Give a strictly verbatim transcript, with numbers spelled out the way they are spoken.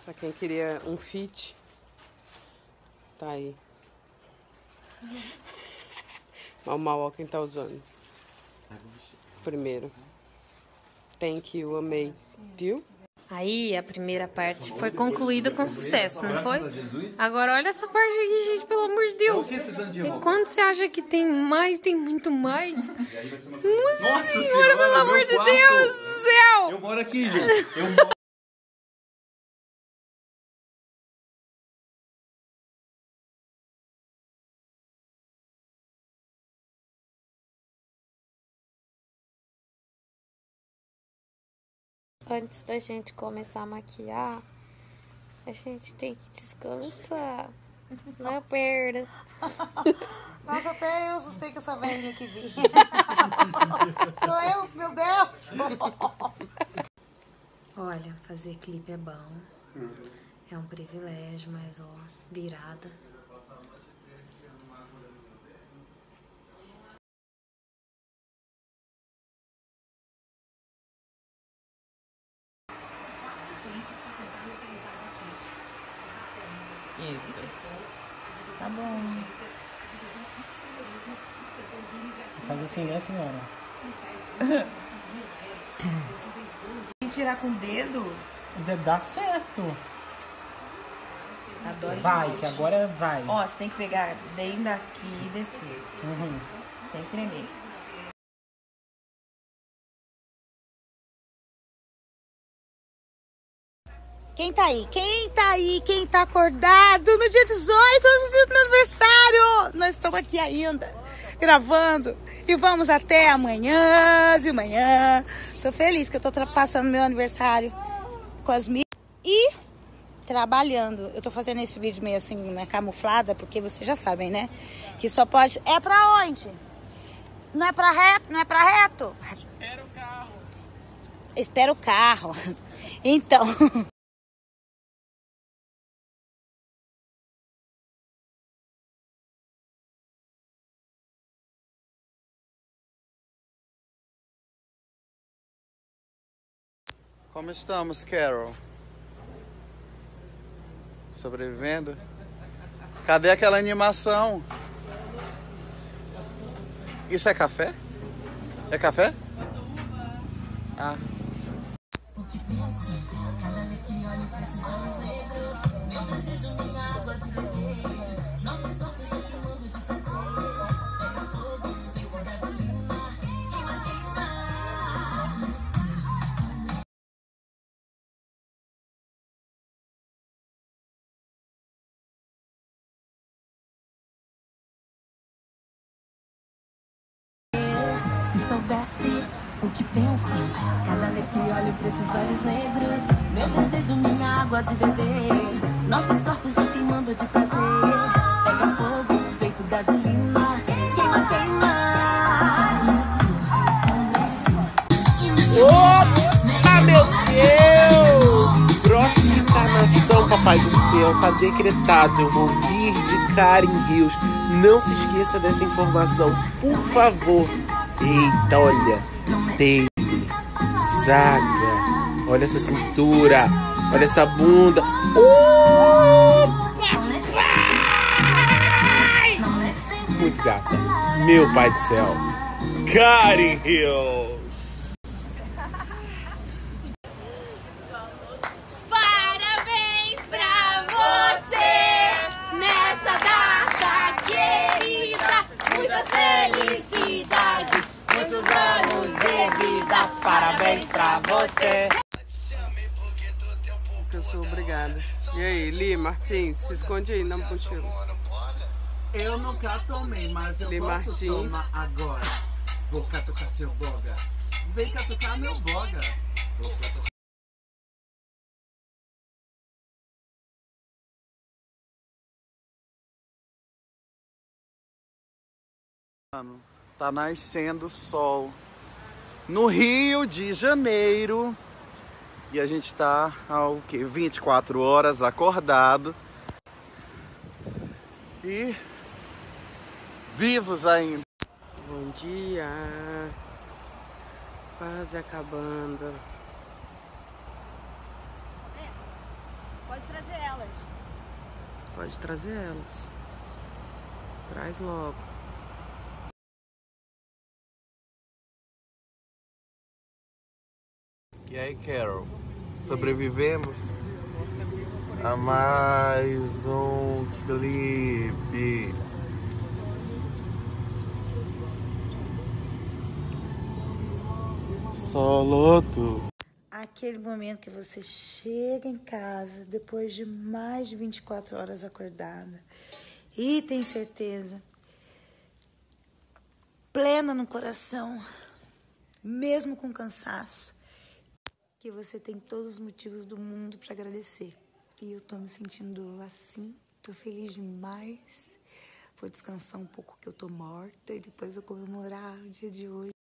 Pra quem queria um fit, tá aí. Mal, mal, ó quem tá usando. Primeiro. Thank you, amei. Viu? Aí a primeira parte foi concluída com sucesso, não foi? Agora olha essa parte aqui, gente, pelo amor de Deus. E quando você acha que tem mais, tem muito mais. Nossa senhora, pelo amor de Deus do céu! Eu moro aqui, gente. Eu moro... Antes da gente começar a maquiar, a gente tem que descansar. Não perda. Nossa, até eu assustei com essa velhinha que vi. Sou eu, meu Deus! Olha, fazer clipe é bom. É um privilégio, mas ó, virada. Isso. Tá bom. Faz assim, né, senhora? Tirar com o dedo? O dedo dá certo. Tá dois Vai, dois. que agora vai. Ó, você tem que pegar bem daqui e descer. Uhum. Sem tremer. Quem tá aí? Quem tá aí? Quem tá acordado no dia dezoito, hoje é meu aniversário? Nós estamos aqui ainda, gravando. E vamos até amanhã de manhã. Tô feliz que eu tô passando meu aniversário com as minhas. E trabalhando. Eu tô fazendo esse vídeo meio assim, né, camuflada, porque vocês já sabem, né? Que só pode... É pra onde? Não é pra reto? Não é pra reto? Espera o carro. Espera o carro. Então... Como estamos, Carol? Sobrevivendo? Cadê aquela animação? Isso é café? É café? Ah. Se soubesse o que penso, cada vez que olho pra esses olhos negros, meu desejo, minha água de beber, nossos corpos já queimando de prazer, pega fogo, feito gasolina, queima, queima. Opa, meu Deus! Próxima encarnação, papai do céu, tá decretado. Eu vou vir de Karen Hills. Não se esqueça dessa informação, por favor. Eita, olha, Taylor, Zaga, olha essa cintura, olha essa bunda. Uh, papai! Muito gata, meu pai do céu, Karen Hills. Parabéns pra você nessa data querida, muitas felicidades. Muitos anos de vida, parabéns pra você. Eu sou obrigada. E aí, Li Martins, se esconde aí, não puxou. Eu nunca tomei, mas eu Li posso Martins. tomar agora. Vou catucar seu boga. Vem catucar meu boga. Vou catucar. Tá nascendo sol no Rio de Janeiro. E a gente tá há o quê? vinte e quatro horas acordado. E vivos ainda. Bom dia. Quase acabando. Pode trazer elas. Pode trazer elas. Traz logo. E aí, Carol? Sobrevivemos a mais um clipe. Soloto. Aquele momento que você chega em casa depois de mais de vinte e quatro horas acordada e tem certeza, plena no coração, mesmo com cansaço, que você tem todos os motivos do mundo para agradecer. E eu tô me sentindo assim, tô feliz demais. Vou descansar um pouco que eu tô morta e depois vou comemorar o dia de hoje.